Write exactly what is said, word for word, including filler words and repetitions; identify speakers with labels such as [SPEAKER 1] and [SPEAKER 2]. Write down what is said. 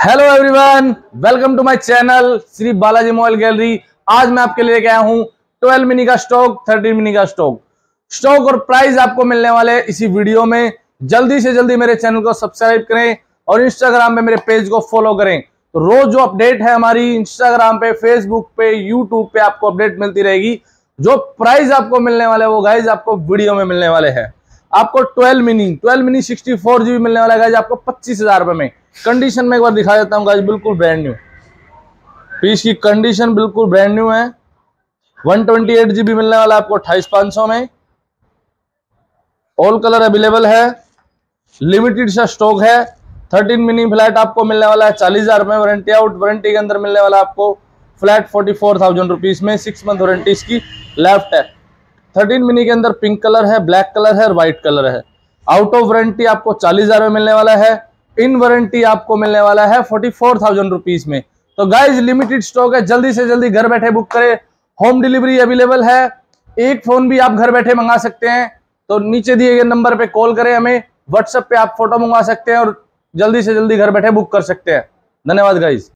[SPEAKER 1] Hello everyone, welcome to my channel Shri Balaji mobile gallery. आज मैं आपके लिए लेके आया हूं ट्वेल्व मिनी का स्टॉक, थर्टीन मिनी का स्टॉक स्टॉक और प्राइस आपको मिलने वाले इसी वीडियो में। जल्दी से जल्दी मेरे चैनल को सब्सक्राइब करें और इंस्टाग्राम पे मेरे पेज को फॉलो करें। तो रोज जो अपडेट है हमारी इंस्टाग्राम पे, फेसबुक पे, यूट्यूब पे आपको अपडेट मिलती रहेगी। जो प्राइस आपको मिलने वाले वो गाइज आपको वीडियो में मिलने वाले हैं। आपको twelve mini twelve mini sixty four GB मिलने वाला है गाइज आपको पच्चीस हजार रुपए में। कंडीशन में एक बार दिखा देता हूँ गाइज, बिल्कुल ब्रांड न्यू पीस की कंडीशन, बिल्कुल ब्रांड न्यू है। वन ट्वेंटी एट जीबी मिलने वाला है आपको अट्ठाईस पांच सौ में। ऑल कलर अवेलेबल है, लिमिटेड सा स्टॉक है। थर्टीन मिनी फ्लैट आपको मिलने वाला है चालीस हजार में, वारंटी आउट। वारंटी के अंदर मिलने वाला आपको flat forty four thousand rupees में। सिक्स मंथ वारंटी इसकी लेफ्ट है। थर्टीन मिनी के अंदर पिंक कलर है, ब्लैक कलर है और व्हाइट कलर है। आउट ऑफ वारंटी आपको चालीस हजार में मिलने वाला है। इन वारंटी आपको मिलने वाला है फोर्टी फोर थाउजेंड रुपीज में। तो गाइज लिमिटेड स्टॉक है, जल्दी से जल्दी घर बैठे बुक करें। होम डिलीवरी अवेलेबल है। एक फोन भी आप घर बैठे मंगा सकते हैं। तो नीचे दिए गए नंबर पे कॉल करें हमें, व्हाट्सएप पे आप फोटो मंगवा सकते हैं और जल्दी से जल्दी घर बैठे बुक कर सकते हैं। धन्यवाद गाइज।